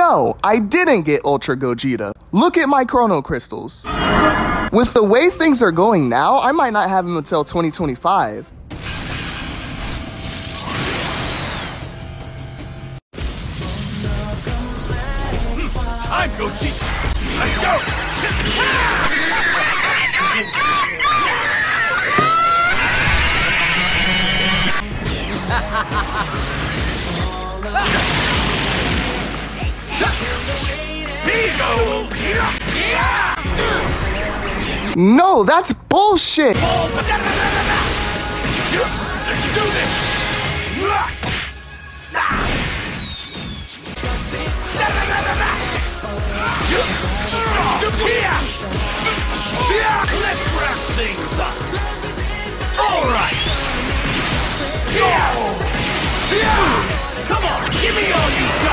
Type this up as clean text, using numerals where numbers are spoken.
No, I didn't get Ultra Gogeta. Look at my Chrono Crystals. With the way things are going now, I might not have him until 2025. I'm Gogeta. Let's go. No, that's bullshit! Let's do this! Let's wrap things up! Alright! Come on, give me all you got!